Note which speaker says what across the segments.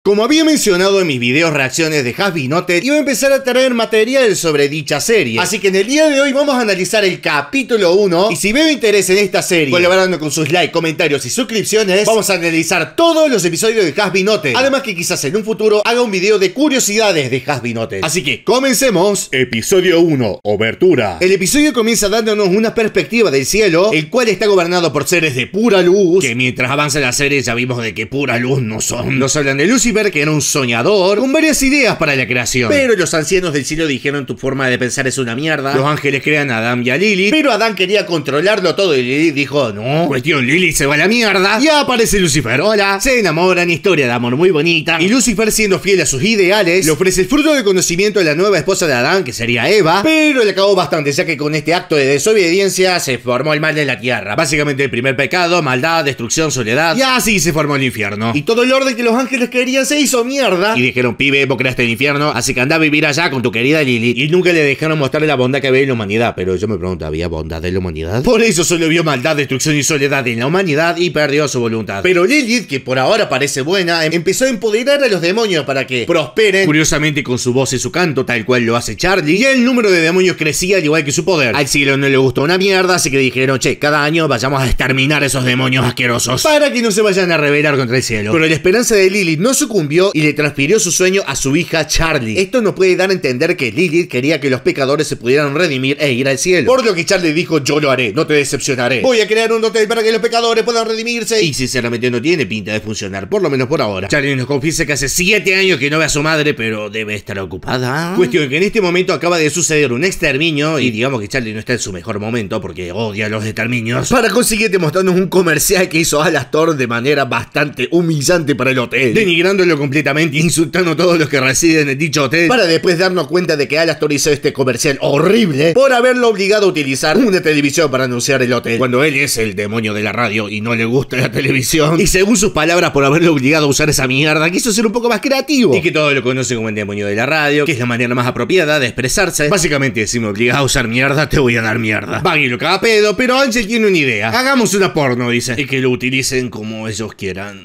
Speaker 1: Como había mencionado en mis videos reacciones de Has-Been Noted, iba a empezar a traer material sobre dicha serie. Así que en el día de hoy vamos a analizar el capítulo 1. Y si veo interés en esta serie, colaborando con sus likes, comentarios y suscripciones, vamos a analizar todos los episodios de Has-Been Noted. Además que quizás en un futuro haga un video de curiosidades de Has-Been Noted. Así que comencemos. Episodio 1, Obertura. El episodio comienza dándonos una perspectiva del cielo, el cual está gobernado por seres de pura luz, que mientras avanza la serie ya vimos de que pura luz no son. Nos hablan de Lucifer, que era un soñador con varias ideas para la creación, pero los ancianos del cielo dijeron: tu forma de pensar es una mierda. Los ángeles crean a Adán y a Lilith, pero Adán quería controlarlo todo y Lilith dijo: no, cuestión, Lilith se va a la mierda. Y aparece Lucifer, hola, se enamoran, historia de amor muy bonita, y Lucifer, siendo fiel a sus ideales, le ofrece el fruto del conocimiento a la nueva esposa de Adán, que sería Eva, pero le acabó bastante, ya que con este acto de desobediencia se formó el mal en la tierra. Básicamente el primer pecado: maldad, destrucción, soledad, y así se formó el infierno. Y todo el orden que los ángeles querían se hizo mierda, y dijeron: pibe, vos creaste el infierno, así que anda a vivir allá con tu querida Lilith. Y nunca le dejaron mostrarle la bondad que había en la humanidad. Pero yo me pregunto, ¿había bondad en la humanidad? Por eso solo vio maldad, destrucción y soledad en la humanidad y perdió su voluntad. Pero Lilith, que por ahora parece buena, empezó a empoderar a los demonios para que prosperen, curiosamente con su voz y su canto, tal cual lo hace Charlie, y el número de demonios crecía al igual que su poder. Al cielo no le gustó una mierda, así que dijeron: che, cada año vayamos a exterminar a esos demonios asquerosos para que no se vayan a rebelar contra el cielo. Pero la esperanza de Lilith no sucumbió y le transfirió su sueño a su hija Charlie. Esto nos puede dar a entender que Lilith quería que los pecadores se pudieran redimir e ir al cielo, por lo que Charlie dijo: yo lo haré, no te decepcionaré, voy a crear un hotel para que los pecadores puedan redimirse. Y sinceramente no tiene pinta de funcionar, por lo menos por ahora. Charlie nos confiesa que hace 7 años que no ve a su madre, pero debe estar ocupada. Cuestión que en este momento acaba de suceder un exterminio, y digamos que Charlie no está en su mejor momento porque odia los exterminios. Para conseguir mostrarnos un comercial que hizo Alastor de manera bastante humillante para el hotel, denigrándolo completamente, insultando a todos los que residen en dicho hotel, para después darnos cuenta de que Alastor hizo este comercial horrible por haberlo obligado a utilizar una televisión para anunciar el hotel, cuando él es el demonio de la radio y no le gusta la televisión. Y según sus palabras, por haberlo obligado a usar esa mierda, quiso ser un poco más creativo, y que todos lo conocen como el demonio de la radio, que es la manera más apropiada de expresarse. Básicamente, si me obligas a usar mierda, te voy a dar mierda. Baggy lo caga pedo, pero Ángel tiene una idea: hagamos una porno, dice, y que lo utilicen como ellos quieran.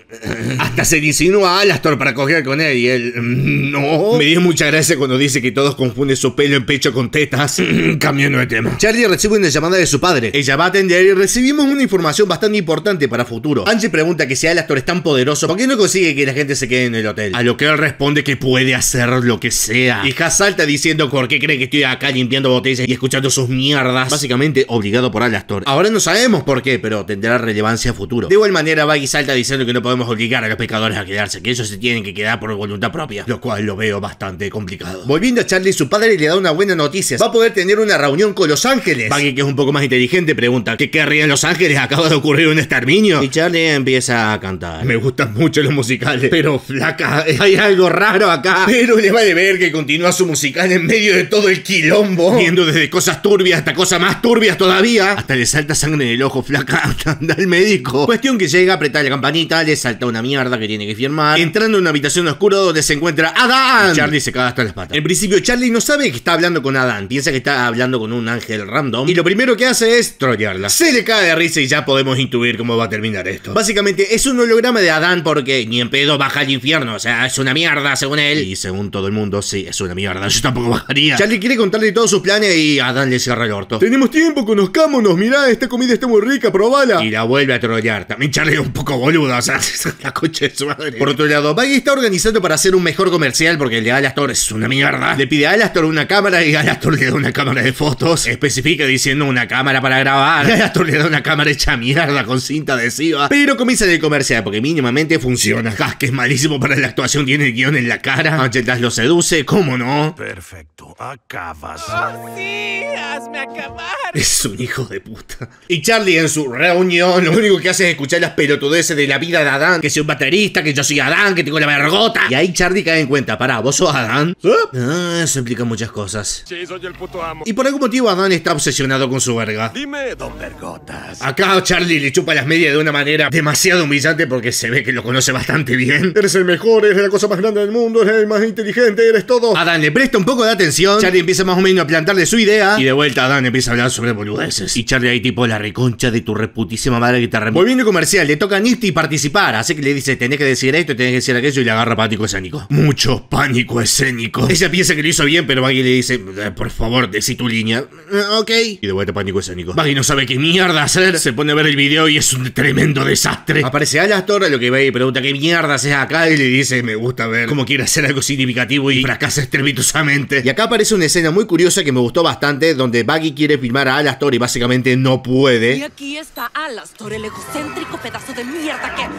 Speaker 1: Hasta se le insinúa a Alastor para coger con él, y él no. Me dio mucha gracia cuando dice que todos confunden su pelo en pecho con tetas. Cambiando de tema. Charlie recibe una llamada de su padre. Ella va a atender y recibimos una información bastante importante para futuro. Angie pregunta que si Alastor es tan poderoso, ¿por qué no consigue que la gente se quede en el hotel? A lo que él responde que puede hacer lo que sea. Y Has salta diciendo: ¿por qué cree que estoy acá limpiando botellas y escuchando sus mierdas? Básicamente obligado por Alastor. Ahora no sabemos por qué, pero tendrá relevancia a futuro. De igual manera, Baggy salta diciendo que no podemos obligar a los pecadores a quedarse, que ellos se tienen que quedar por voluntad propia, lo cual lo veo bastante complicado. Volviendo a Charlie, su padre le da una buena noticia: va a poder tener una reunión con los ángeles. Baggy, que es un poco más inteligente, pregunta: ¿qué querrían los ángeles? Acaba de ocurrir un exterminio. Y Charlie empieza a cantar: me gustan mucho los musicales, pero flaca, hay algo raro acá. Pero le vale ver que continúa su musical en medio de todo el quilombo, viendo desde cosas turbias hasta cosas más turbias todavía. Hasta le salta sangre en el ojo, flaca, anda al médico. Cuestión que llega, aprieta la campanita, le salta una mierda que tiene que firmar, entrando en una habitación oscura donde se encuentra Adán. Charlie se caga hasta las patas. En principio Charlie no sabe que está hablando con Adán, piensa que está hablando con un ángel random, y lo primero que hace es trollarla. Se le cae de risa y ya podemos intuir cómo va a terminar esto. Básicamente es un holograma de Adán, porque ni en pedo baja al infierno, o sea, es una mierda según él, y según todo el mundo, sí, es una mierda, yo tampoco bajaría. Charlie quiere contarle todos sus planes y Adán le cierra el orto. Tenemos tiempo, conozcámonos, mirá, esta comida está muy rica, probala. Y la vuelve a trollar. También Charlie es un poco boludo, o sea, la concha de su madre. Por otro lado, Baggy está organizando para hacer un mejor comercial, porque el de Alastor es una mierda. Le pide a Alastor una cámara y Alastor le da una cámara de fotos. Especifica diciendo una cámara para grabar. Y Alastor le da una cámara hecha mierda con cinta adhesiva. Pero comienza el comercial porque mínimamente funciona. Que es malísimo para la actuación, tiene el guión en la cara. Angelas lo seduce, ¿cómo no?
Speaker 2: Perfecto, acabas.
Speaker 3: ¡Oh, sí! ¡Hazme acabar!
Speaker 1: Es un hijo de puta. Y Charlie en su reunión lo único que hace es escuchar las pelotudeces de la vida de Adán. Que soy un baterista, que yo soy Adán, que tengo la vergota. Y ahí Charlie cae en cuenta: pará, ¿vos sos Adán? Eso implica muchas cosas.
Speaker 2: Sí, soy el puto amo.
Speaker 1: Y por algún motivo Adán está obsesionado con su verga.
Speaker 2: Dime, don Vergotas.
Speaker 1: Acá Charlie le chupa las medias de una manera demasiado humillante, porque se ve que lo conoce bastante bien. Eres el mejor, eres la cosa más grande del mundo, eres el más inteligente, eres todo. Adán le presta un poco de atención. Charlie empieza más o menos a plantarle su idea. Y de vuelta Adán empieza a hablar sobre boludeces. Y Charlie ahí tipo: la reconcha de tu reputísima madre que te Volviendo comercial, le toca a Nifty participar. para, así que le dice, tenés que decir esto, tenés que decir aquello, y le agarra pánico escénico. Mucho pánico escénico. Ella piensa que lo hizo bien, pero Baggy le dice, por favor, decí tu línea. Ok. Y de vuelta pánico escénico. Baggy no sabe qué mierda hacer, se pone a ver el video y es un tremendo desastre. Aparece Alastor, a lo que Baggy pregunta qué mierda haces acá, y le dice, me gusta ver cómo quiere hacer algo significativo y fracasa estrepitosamente. Y acá aparece una escena muy curiosa que me gustó bastante, donde Baggy quiere filmar a Alastor y básicamente no puede.
Speaker 4: Y aquí está Alastor, el egocéntrico pedazo de mierda que...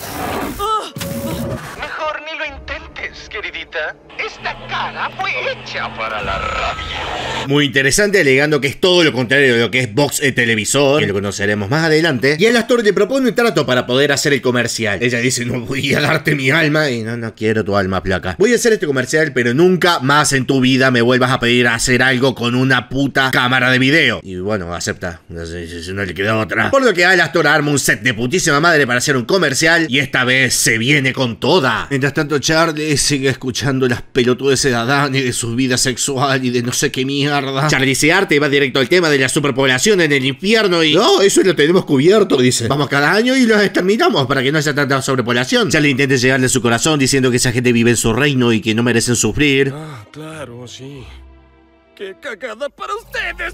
Speaker 5: Mejor ni lo intentes, queridita. Esta cara fue hecha para la rabia.
Speaker 1: Muy interesante, alegando que es todo lo contrario de lo que es Vox televisor, que lo conoceremos más adelante. Y Alastor le propone un trato para poder hacer el comercial. Ella dice, no voy a darte mi alma. Y no quiero tu alma, placa. Voy a hacer este comercial, pero nunca más en tu vida me vuelvas a pedir a hacer algo con una puta cámara de video. Y bueno, acepta. No sé si no le queda otra. Por lo que Alastor arma un set de putísima madre para hacer un comercial, y esta vez se viene con toda. Mientras tanto, Charlie sigue escuchando las pelotudes de Adán y de su vida sexual y de no sé qué mierda. Charlie se harta y va directo al tema de la superpoblación en el infierno y... No, eso lo tenemos cubierto, dice. Vamos cada año y los exterminamos para que no haya tanta sobrepoblación. Charlie intenta llegarle a su corazón diciendo que esa gente vive en su reino y que no merecen sufrir.
Speaker 2: Ah, claro, sí. ¡Qué cagada para ustedes!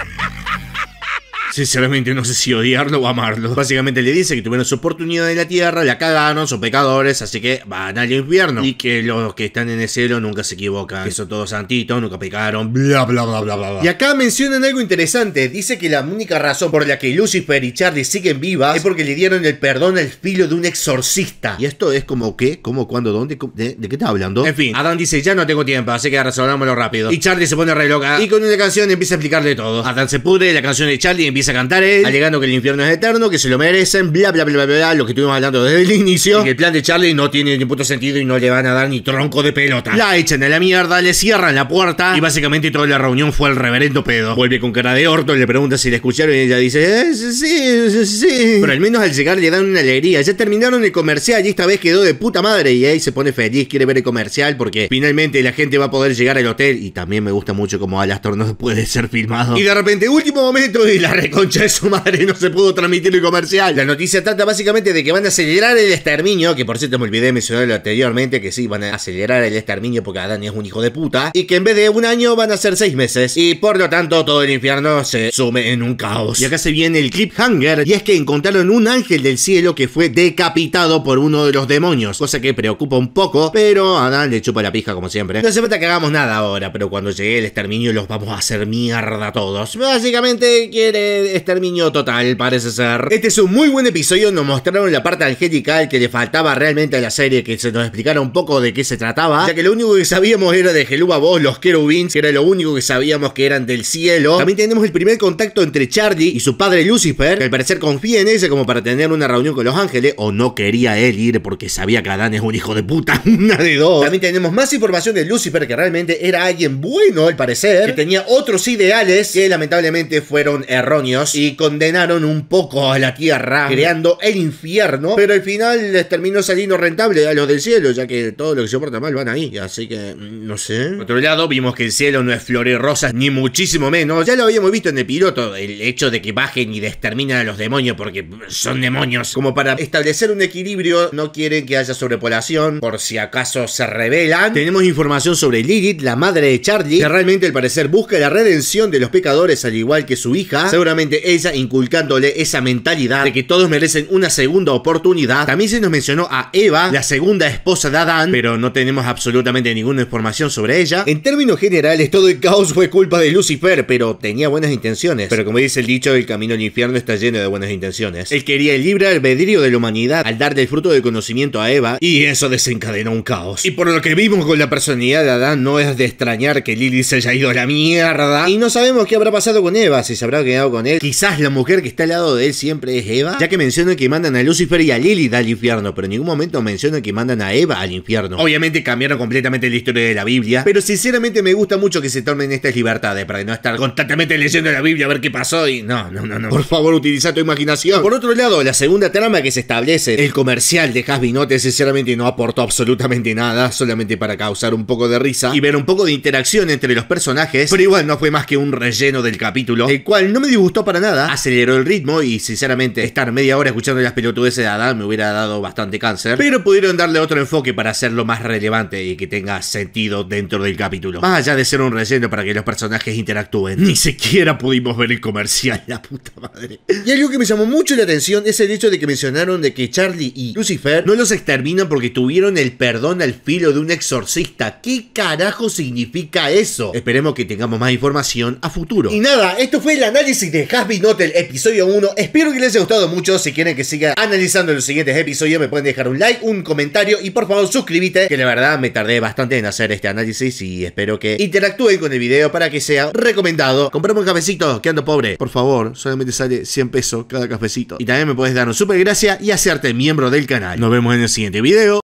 Speaker 1: Sinceramente no sé si odiarlo o amarlo. Básicamente le dice que tuvieron su oportunidad en la tierra, la cagaron, son pecadores, así que van al infierno. Y que los que están en el cielo nunca se equivocan, que son todos santitos, nunca pecaron, bla bla bla bla bla. Y acá mencionan algo interesante. Dice que la única razón por la que Lucifer y Charlie siguen vivas es porque le dieron el perdón al filo de un exorcista. Y esto es como ¿qué? ¿Cómo? ¿Cuándo? ¿Dónde? ¿De qué estás hablando? En fin, Adán dice, ya no tengo tiempo, así que resolvámoslo rápido. Y Charlie se pone re loca y con una canción empieza a explicarle todo. Adán se pudre, la canción de Charlie empieza a cantar él, alegando que el infierno es eterno, que se lo merecen, bla bla bla bla bla, lo que estuvimos hablando desde el inicio, y que el plan de Charlie no tiene ni puto sentido y no le van a dar ni tronco de pelota. La echan a la mierda, le cierran la puerta y básicamente toda la reunión fue el reverendo pedo. Vuelve con cara de orto, le pregunta si la escucharon y ella dice, sí. Pero al menos al llegar le dan una alegría. Ya terminaron el comercial y esta vez quedó de puta madre, y ahí se pone feliz, quiere ver el comercial porque finalmente la gente va a poder llegar al hotel. Y también me gusta mucho como Alastor no puede ser filmado. Y de repente, último momento, y la reconcha de su madre, no se pudo transmitir el comercial. La noticia trata básicamente de que van a acelerar el exterminio, que por cierto me olvidé de mencionarlo anteriormente, que sí, van a acelerar el exterminio porque Adán es un hijo de puta, y que en vez de un año van a ser 6 meses, y por lo tanto todo el infierno se sume en un caos. Y acá se viene el cliffhanger, y es que encontraron un ángel del cielo que fue decapitado por uno de los demonios, cosa que preocupa un poco, pero a Adán le chupa la pija como siempre. No hace falta que hagamos nada ahora, pero cuando llegue el exterminio los vamos a hacer mierda a todos. Básicamente quiere exterminio total, parece ser. Este es un muy buen episodio, nos mostraron la parte angelical que le faltaba realmente a la serie, que se nos explicara un poco de qué se trataba, ya que lo único que sabíamos era de Helúa Voz, los querubins, que era lo único que sabíamos que eran del cielo. También tenemos el primer contacto entre Charlie y su padre Lucifer, que al parecer confía en ella como para tener una reunión con los ángeles, o no quería él ir porque sabía que Adán es un hijo de puta, una de dos. También tenemos más información de Lucifer, que realmente era alguien bueno al parecer, que tenía otros ideales que lamentablemente fueron erróneos y condenaron un poco a la tierra, creando el infierno, pero al final les terminó saliendo rentable a los del cielo, ya que todo lo que se porta mal van ahí, así que no sé. Por otro lado, vimos que el cielo no es flores rosas, ni muchísimo menos. Ya lo habíamos visto en el piloto, el hecho de que bajen y exterminen a los demonios porque son demonios. Como para establecer un equilibrio, no quieren que haya sobrepoblación, por si acaso se rebelan. Tenemos información sobre Lilith, la madre de Charlie, que realmente al parecer busca la redención de los pecadores al igual que su hija, seguramente ella inculcándole esa mentalidad de que todos merecen una segunda oportunidad. También se nos mencionó a Eva, la segunda esposa de Adán, pero no tenemos absolutamente ninguna información sobre ella. En términos generales, todo el caos fue culpa de Lucifer, pero tenía buenas intenciones. Pero como dice el dicho, el camino al infierno está lleno de buenas intenciones. Él quería el libre albedrío de la humanidad al darle el fruto del conocimiento a Eva, y eso desencadenó un caos. Y por lo que vimos con la personalidad de Adán, no es de extrañar que Lilith se haya ido a la mierda. Y no sabemos qué habrá pasado con Eva, si se habrá quedado con él. Quizás la mujer que está al lado de él siempre es Eva, ya que mencionan que mandan a Lucifer y a Lilith al infierno, pero en ningún momento mencionan que mandan a Eva al infierno. Obviamente cambiaron completamente la historia de la Biblia, pero sinceramente me gusta mucho que se tomen estas libertades para no estar constantemente leyendo la Biblia a ver qué pasó y no. Por favor, utiliza tu imaginación. Por otro lado, la segunda trama que se establece, el comercial de Hasbinote, sinceramente no aportó absolutamente nada, solamente para causar un poco de risa y ver un poco de interacción entre los personajes, pero igual no fue más que un relleno del capítulo, el cual no me disgustó gustó para nada, aceleró el ritmo y sinceramente estar media hora escuchando las pelotudeces de Adam me hubiera dado bastante cáncer, pero pudieron darle otro enfoque para hacerlo más relevante y que tenga sentido dentro del capítulo. Más allá de ser un relleno para que los personajes interactúen, ni siquiera pudimos ver el comercial, la puta madre. Y algo que me llamó mucho la atención es el hecho de que mencionaron de que Charlie y Lucifer no los exterminan porque tuvieron el perdón al filo de un exorcista. ¿Qué carajo significa eso? Esperemos que tengamos más información a futuro. Y nada, esto fue el análisis de Hazbin Hotel episodio 1. Espero que les haya gustado mucho. Si quieren que siga analizando los siguientes episodios, me pueden dejar un like, un comentario y por favor suscríbete, que la verdad me tardé bastante en hacer este análisis y espero que interactúen con el video para que sea recomendado. Comprame un cafecito, que ando pobre. Por favor, solamente sale 100 pesos cada cafecito. Y también me puedes dar un super gracias y hacerte miembro del canal. Nos vemos en el siguiente video.